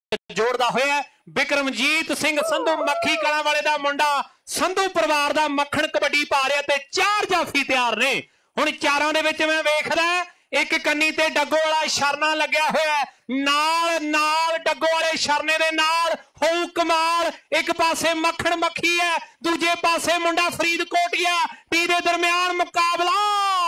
जोड़दा होया बिक्रमजीत सिंह संधू मक्खी कलां वाले दा मुंडा संधू परिवार दा मक्खण कबड्डी पा रहा ते 4 जाफी तैयार ने। हुण चारां दे विच मैं वेखदा एक कन्नी ते डग्गो वाला शरना लग्या होया नाल नाल डग्गो वाले शरने दे नाल होऊ कमाल। एक पासे मक्खण मक्खी है दूजे पासे मुंडा फरीदकोटिया टी दे दरम्यान मुकाबला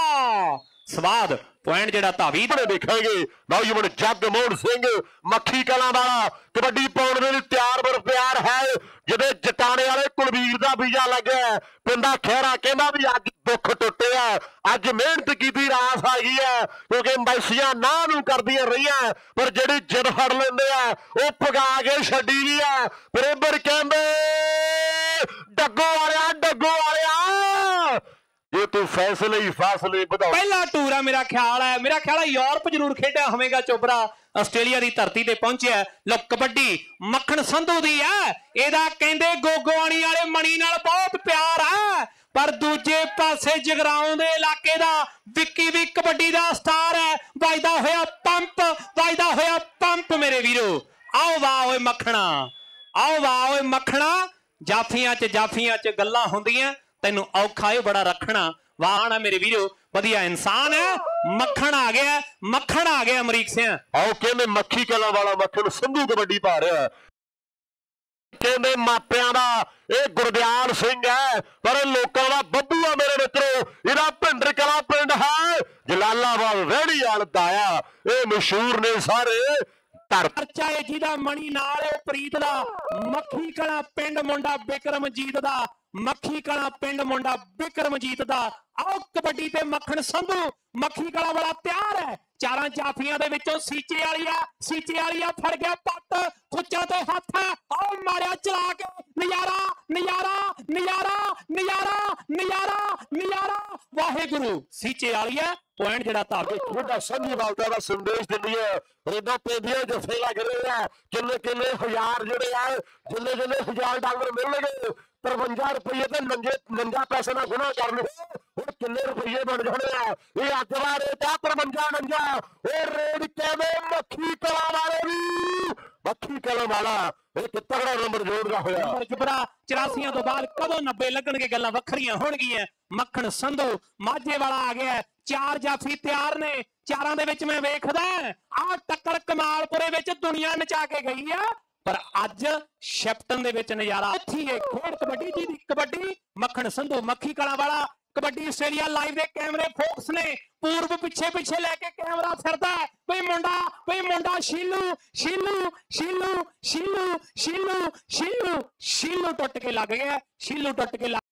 स्वाद पॉइंट जेड़ा धावी देखेंगे। नौजवान जगमोहन सिंह मक्खी कलां वाला कबड्डी पाउण दे लई तैयार बर प्यार है जिहदे जटाणे वाले कुलवीर दा बीजा लग्या पिंडा खैरा कहंदा भी अज दुख टुटे अज मेहनत कीती रास आ गई है क्योंकि मैसियां ना नूं करदियां रहियां पर जिहड़ी जिद फड़ लैंदे आ ओह पगा के छड्डी दी आ। बरोबर कहंदे डग्गो वालिया ये तू फैसले ही फासले बताओ। पहला टूर है मेरा ख्याल है यूरोप जरूर खेड़ा होवेगा चोबरा आस्ट्रेलिया की धरती ते पहुंचे। लो कबड्डी मक्खण संधू दी है एदा कहंदे गोगोआणी वाले मणी नाल बहुत प्यार है पर दूजे पासे जगराओं दे इलाके दा विक्की भी कबड्डी दा स्टार है। वजदा होया पंप मेरे वीरो। आओ वाह ओए मक्खणा आओ वाह ओए मक्खणा जाफियां च गल्लां हुंदियां तेनू औखा है बड़ा रखना। वाह ना मेरे वीरो वधिया इंसान है। मक्खण आ गया अमरीक सिंह। आओ कहंदे मक्खी कलां वाला मक्खण संधू कबड्डी पा रहा कहंदे मापियां दा ये गुरदयाल सिंह है पर लोकां दा बब्बू आ मेरे मित्रो। इहदा भिंडर कला पिंड है जलालाबाद रेहड़ी वाल दाया ये मशहूर ने सारे खर्चा है जिहदा मणी नाल है प्रीत दा मक्खी कला पिंड मुंडा बिक्रमजीत दा मक्खी कला पिंड मुंडा बिक्रमजीत दा। आओ कबड्डी ते मक्खण संधू मक्खी कला वाला तैयार है। चारां जाफियां दे विचों सीचे वालिया फड़ गया पत्त खुच्चा ते हत्थ है। आओ मारिया चला के नजारा वाहेगुरु सीचे वालिया पॉइंट जेड़ा ताके छोटा संधी बालता दा संदेश दिंदी है। रेडा पेदियां जफे लग रहे हैं किन्ने हजार जेड़े आ जिन्ने $1000 मिलणगे 53 रुपये ते नंजा पैसे ना गुना कर लो हुण किन्ने रुपये बन जाने आ। ये अज दा रेट आ 53 और रेड कहवे मक्खी कला वाले भी मक्खी कला वाला एक तगड़ा नंबर जोड़दा होया। नंबर जुबरा 84 तो बाद कदों 90 लगणगे गल्लां वखरियां होणगीਆਂ। मक्खण संधू माझे वाला आ गया 4 जाफी तैयार ने। चारां दे विच मैं वेखदा आ टक्कर कमालपुरे विच दुनिया नचा के गई है पर अज शैप्टन दे विच नजारा थी है खेड कबड्डी जी दी कबड्डी। मक्खण संधू मक्खी कला वाला कबड्डी आस्ट्रेलिया लाइव दे कैमरे फोकस ने पूर्व पिछे लेके कैमरा फिरदा कोई मुंडा शीलू टुट के लग गया।